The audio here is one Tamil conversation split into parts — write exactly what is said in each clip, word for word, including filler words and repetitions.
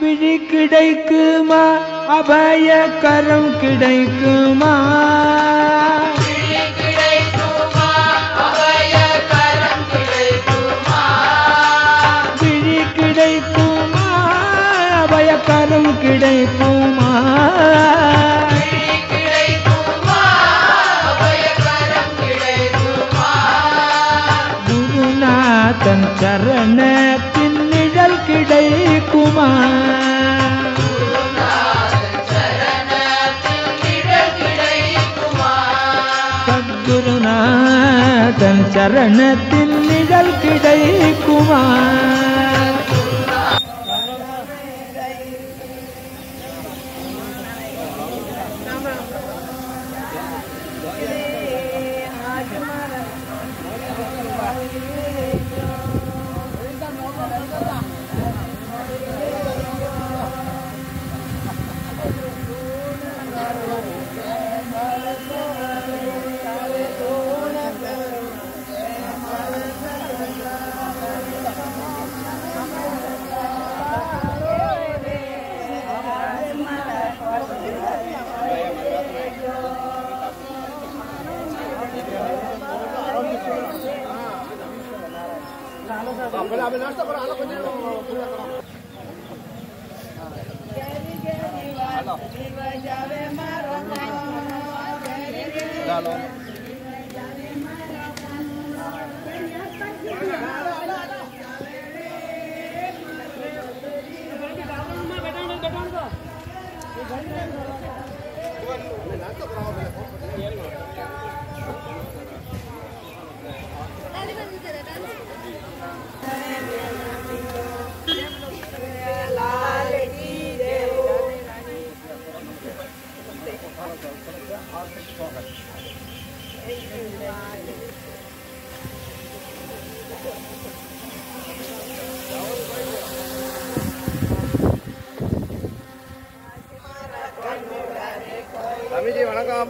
விழி கிடைக்குமா அபய கரம் கிடைக்குமா விழி கிடைக்குமா அபய கரம் கிடைக்குமா குருநாதன் சரணத்தின் நிழல் கிடைக்குமா சத்குருநாதன் சரணத்தின் நிழல் கிடைக்குமா சாமிஜி வணக்கம்.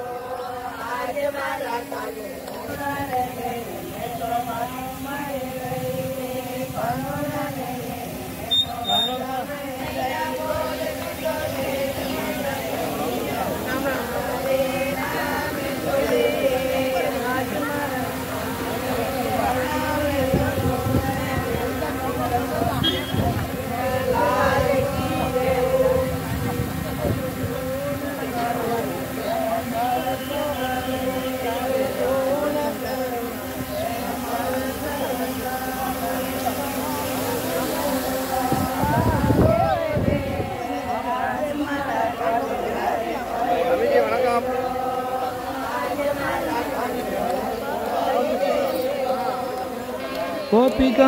गोपिका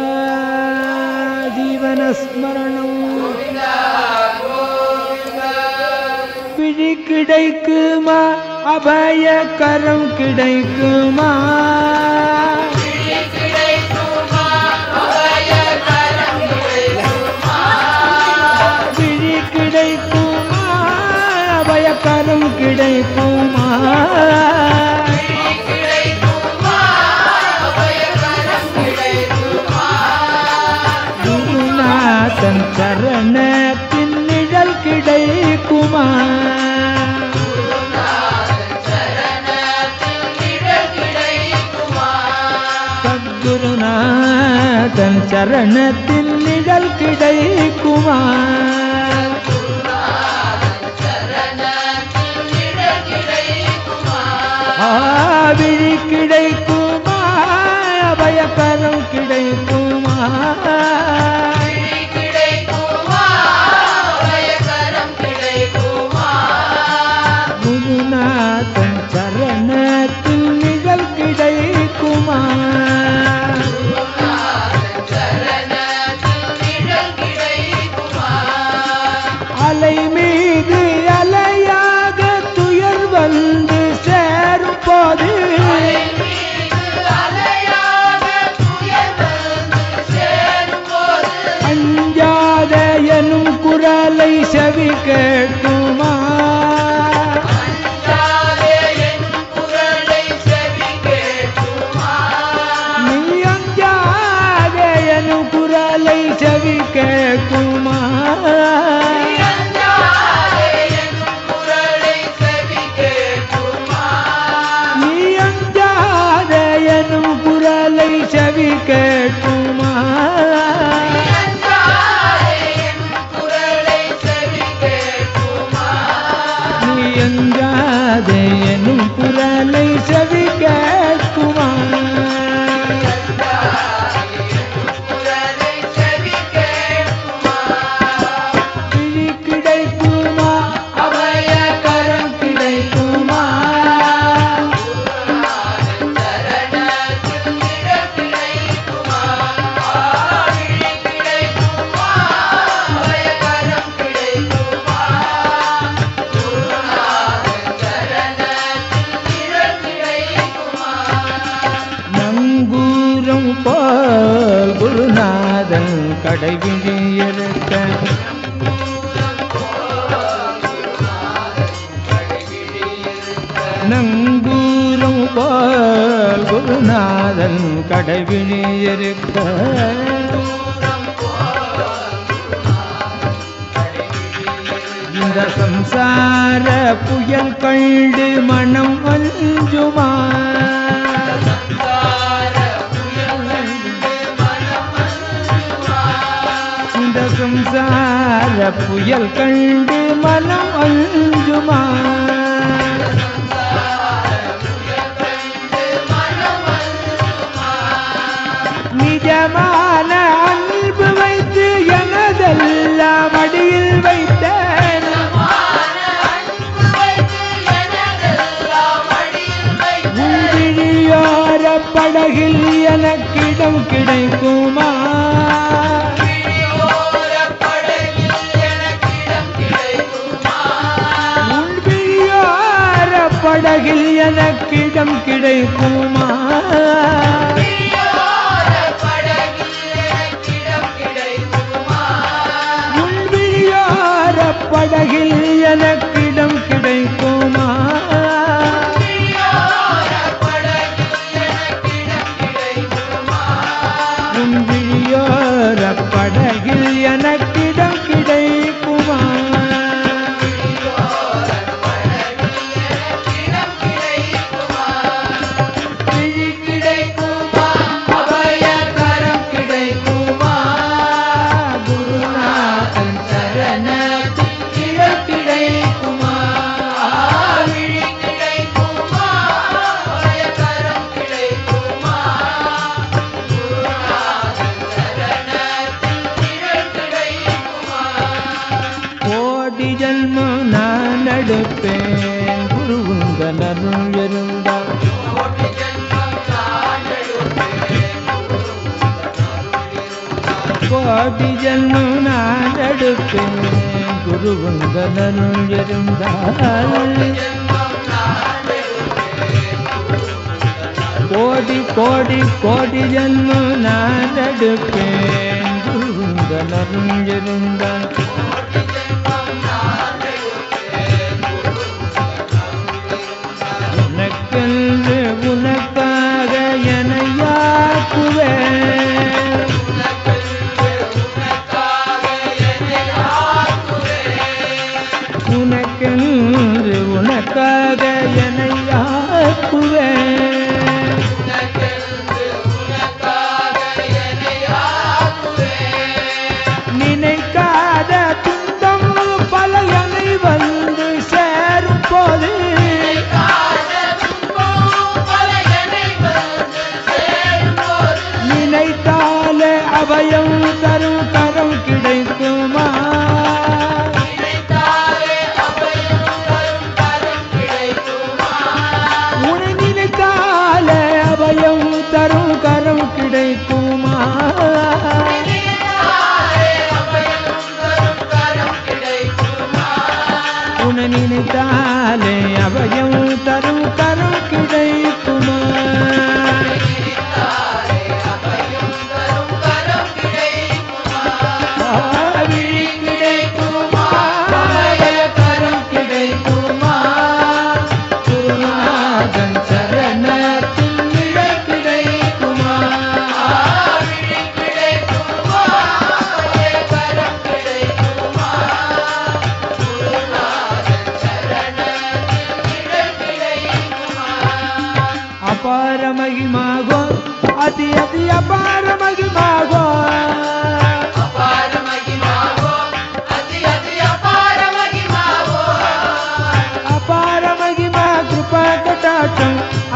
जीवन स्मरणं विழி கிடைக்குமா அபய கரம் கிடைக்குமா விழி கிடைக்குமா அபய கரம் கிடைக்குமா குருநாதன் சரணத்தின் நிழல் கிடைக்குமா சத்குருநாதன் சரணத்தின் நிழல் கிடைக்குமா விழி கிடைக்குமா அபயக்கரம் கிடைக்குமா குருநாதன் சரணத்தில் நிழல் கிடைக்குமா அலை மீது அலையாக துயர் வந்து சேரும் போது அஞ்சாத எனும் குரலை செவி கேட்குமா நீ அஞ்சாத எனும் குரலை செவி கேட்குமா கிடைக்குமா நீ அஞ்சாத எனும் குரலை செவி கேட்குமா நீ அஞ்சாத எனும் குரலை செவி கேட்குமா விழி கிடைக்குமா அபய கரம் கிடைக்குமா நங்கூரம் போல் குருநாதன் கடைவிழி இருக்க நங்கூரம் போல் குருநாதன் கடைவிழி இருக்க இந்த சம்சார புயல் கண்டு மனம் அஞ்சுமா இந்த சம்சார புயல் கண்டு மனம் அஞ்சுமா நிஜமான அன்பு வைத்து எனதெல்லாம் அடியில் வைத்தேன் உள்விழியோர படகில் எனக்கிடம் கிடைக்குமா உள்விழியோர படகில் எனக்கிடம் கிடைக்குமா உள்விழியோர படகில் எனக்கிடம் கிடைக்குமா உள்விழியோர படகில் எனக்கிடம் கிடைக்குமா விழி கிடைக்குமா அபய கரம் கிடைக்குமா குருநாதன் சரணத்தில் நிழல் கிடைக்குமா விழி கிடைக்குமா அபய கரம் கிடைக்குமா குருநாதன் சரணத்தில் நிழல் கிடைக்குமா கோடி ஜன்மம் நான் எடுப்பேன் குருவுங்கள் அருள் இருந்தால் கோடி ஜன்மம் நான் எடுப்பேன் குருவுங்கள் அருள் இருந்தால் கோடி கோடி கோடி ஜன்மம் நான் எடுப்பேன் குருவுங்கள் அருள் இருந்தால் உனக்கென்று உனக்காக என்னையாக்குவேன் உனக்கென்று உனக்காக என்னையாக்குவேன் நினைக்காத துன்பம் பல என்னை வந்து சேரும் போது நினைத்தாலே அபயம் தரும் கரம் கிடைக்குமா உன்னை நினைத்தாலே அபயம் தரும் கரம் கிடைக்குமா உன்னை நினைத்தாலே அபயம் தரும் கரம் கிடைக்குமா விழி கிடைக்குமா அபய கரம் கிடைக்குமா குருநாதன் சரணத்தில் நிழல் கிடைக்குமா விழி கிடைக்குமா அபய கரம் கிடைக்குமா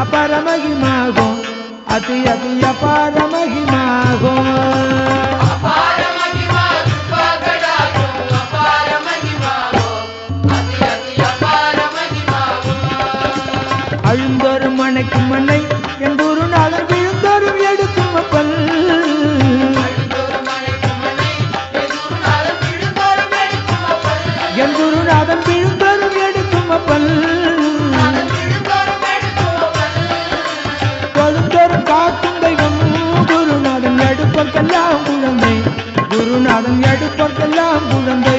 ಅಪಾರ ಮಹಿಮಾಗೋ ಅತಿ ಅತಿ ಅಪಾರ ಮಹಿಮಾಗೋ ಅಪಾರ ಮಹಿಮಾ ಕೃಪಾ ಕಟಾಕ್ಷ ಅಪಾರ ಮಹಿಮಾಗೋ ಅತಿ ಅತಿ ಅಪಾರ ಮಹಿಮಾಗೋ அழுந்தோறும் மனைக்கும் மண்ணை எந்தூரு நாளர் விழுந்தோறும் எடுக்கும் அப்பல் எந்தூரு நாதம் விழுந்தோறும் எடுக்கும் அப்பல் தொழுந்தோறும் காக்கும் தெய்வம் குருநாதன் எடுப்போர்க்கெல்லாம் குழந்தை குருநாதன் எடுப்போர்க்கெல்லாம் குழந்தை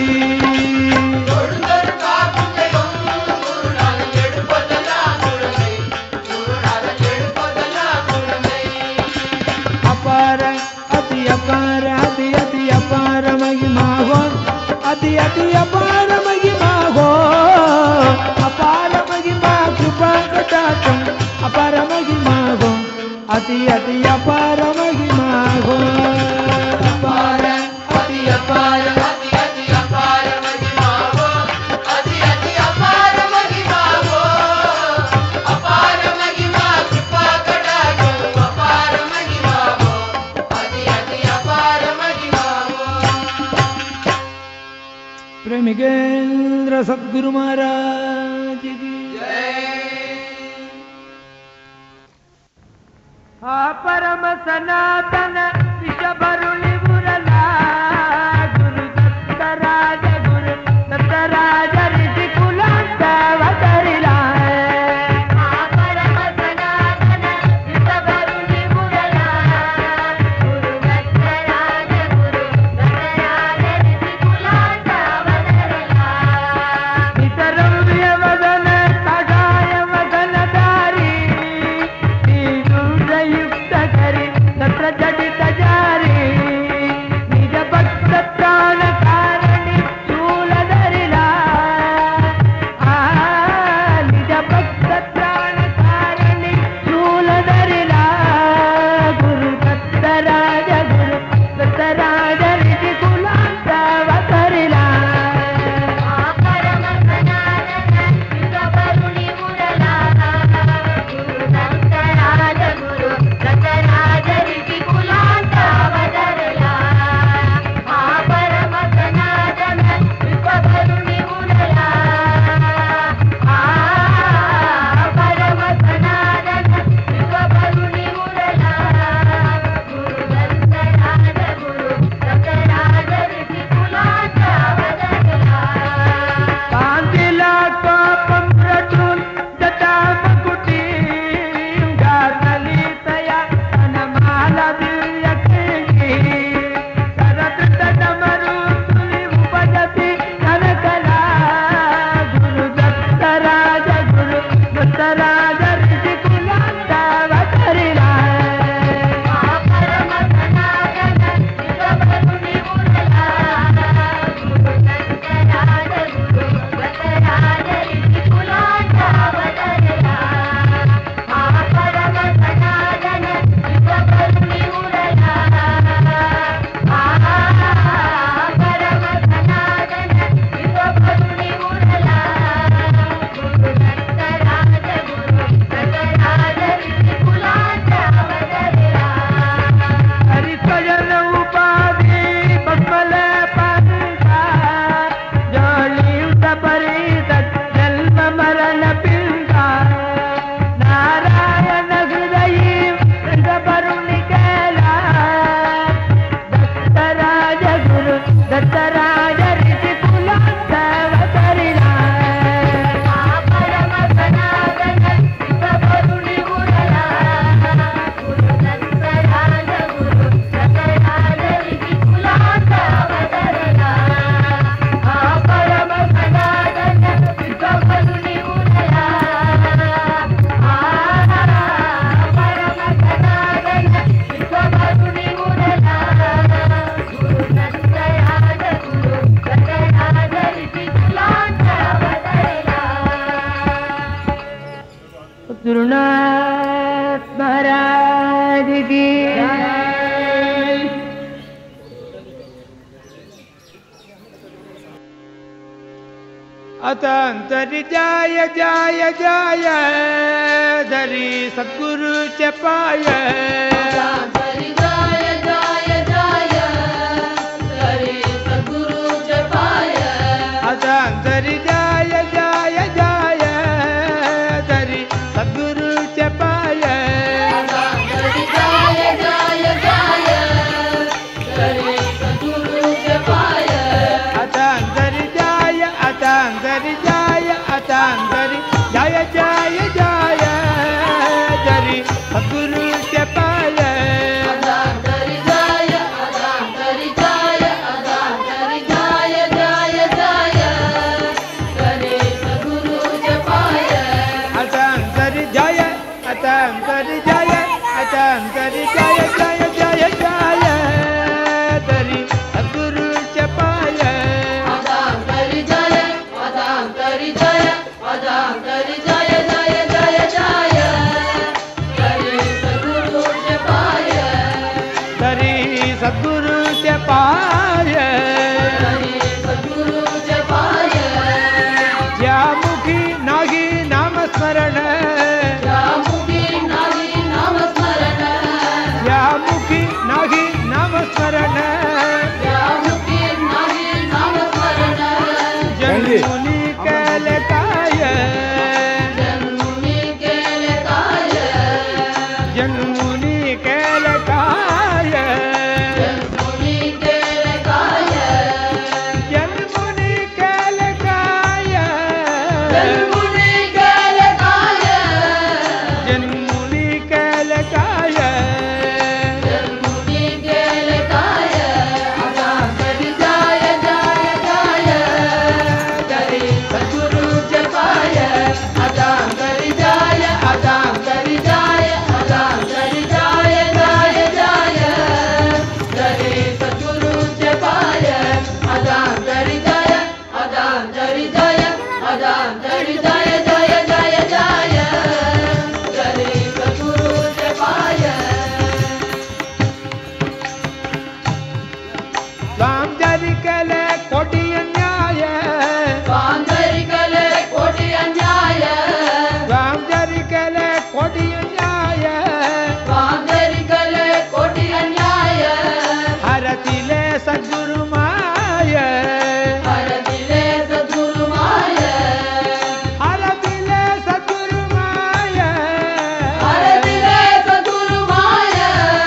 அபார அதி அபார அதி அதி அபார மகிமாகோ அதி அதி அபார மகிமாகோ அபார மகிமா கிருபா கடாட்சம் அபார மகிமாகோ அதி அதி அபார மகிமாகோ அபார அதி அபார ಅತಿ ಅತಿ ಅಪಾರ ಮಹಿಮಾಗೋ ಅತಿ ಅತಿ ಅಪಾರ ಮಹಿಮಾಗೋ ಅಪಾರ ಮಹಿಮಾ ಕೃಪಾ ಕಟಾಕ್ಷ ಅಪಾರ ಮಹಿಮಾಗೋ ಅತಿ ಅತಿ ಅಪಾರ ಮಹಿಮಾಗೋ ಪ್ರೇಮಿಗೇಂದ್ರ ಸದ್ಗುರು ಮಹಾರಾಜ್ ಕಿ ಆ ಪರಮ ಸನಾತನ ವಿಷಭರುಳಿ ಮುರಲ ಗುರು ದತ್ತರಾಜ ಗುರು ದತ್ತರಾಜ ಋಷಿ ಕುಲಾಂತವತರಿಲ ಆ ಪರಮ ಸನಾತನ ವಿಷಭರುಳಿ ಮುರಲ ಗುರು ದತ್ತರಾಜ ಗುರು ದತ್ತರಾಜ ಋಷಿ ಕುಲಾಂತವತರಿಲ ನಿತರವ್ಯ ವದನ ಕಷಾಯ ವದನಧಾರಿ ಶ್ರೀ ದುರ್ಗಯುಕ್ತ ಕರಿ ತತ್ರ ಜಡಿತ अतंतरि जाय जाय जाय धरी सद्गुरु च पाय अतंतरि जाय जाय जाय धरी सद्गुरु च पाय अतंतरि जाय जाय जाय धरी सद्गुरु च पाय अतंतरि जाय जाय जाय धरी सद्गुरु च पाय अतंतरि जाय अतंतरि जाय अतंतरि जाय जाय जाय धरी सद्गुरु च पाय अतंतरि जाय अतंतरि जाय अतंतरि जाय जाय जाय धरी सद्गुरु च पाय अतंतरि जाय अतंतरि जाय अतंतरि जाय जाय जाय जाय धरी सद्गुरु च पाय अतंतरि जाय अतंतरि जाय अतंतरि जाय जाय जाय जाय धरी सद्गुरु च पाय धरी सद्गुरु च पाय धरी सद्गुरु च पाय ज्या मुखी नागी नाम स्मरण ज्या मुखी नागी नाम स्मरण ज्या मुखी नागी नाम स्मरण ज्या मुखी नागी नाम स्मरण जन्मुनि कैलकाय जन्मुनि केलकाय जन्मुनि कैलकाय जन्मुनि केलकाय जन्मुनि कैलकाय जन्मुनि केलकाय जन्मुनि कैलकाय जन्मुनि केलकाय अतंतरि जाय जाय जाय धरी सद्गुरु च पाय अतंतरि जाय अतंतरि जाय अतंतरि जाय जाय जाय धरी सद्गुरु च पाय अतंतरि जाय अतंतरि जाय अतंतरि जाय जाय जाय जाय धरी सद्गुरु च पाय स्वाम जरि कले कोटि अन्याय स्वांतरि कले कोटि अन्याय स्वाम जरि कले कोटि अन्याय स्वांतरि कले कोटि अन्याय हरतिले सद्गुरु माय हरतिले सद्गुरु माय हरतिले सद्गुरु माय हरतिले सद्गुरु माय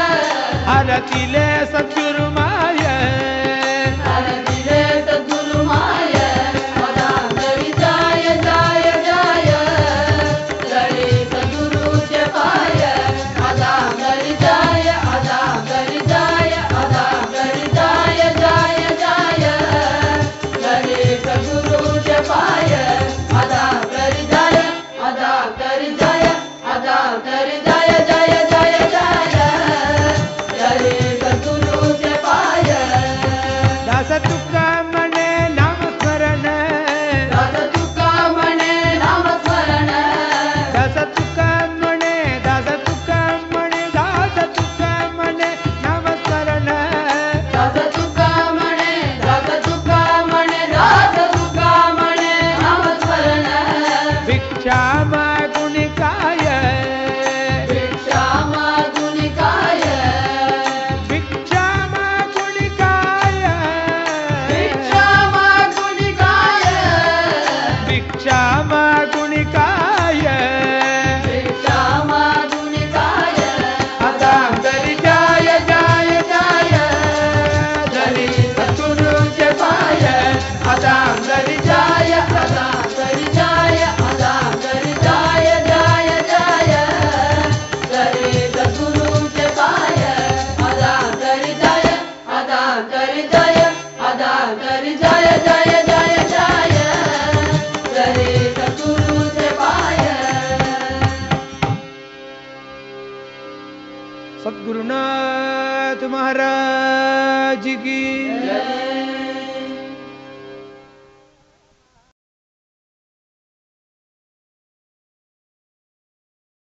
हरतिले सद्गुरु माय हरतिले सद्गुरु माय अतंतरि जाय जाय जाय धरी सद्गुरु च पाय अतंतरि जाय अतंतरि जाय अतंतरि जाय जाय जाय धरी सद्गुरु च पाय अतंतरि जाय अतंतरि जाय अतंतरि जाय जाय जाय जाय धरी सद्गुरु च पाय दास तुका मने नाम स्मरण दास तुका मने नाम स्मरण दास तुका मने दास तुका मने दास तुका मने नाम स्मरण दास तुका मने दास तुका मने दास तुका मने नाम स्मरण भिक्षाम गुणिकाय भिक्षाम गुणिकाय भिक्षाम गुणिकाय भिक्षाम गुणिकाय भिक्षाम गुणिकाय भिक्षाम गुणिकाय अतंतरि जाय जाय जाय धरी सद्गुरु च पाय अतंतरि जाय अतंतरि जाय अतंतरि जाय जाय जाय धरी सद्गुरु च पाय अतंतरि जाय अतंतरि जाय अतंतरि जाय जाय जाय जाय धरी सद्गुरु च पाय सद्गुरुनाथ महाराज की जय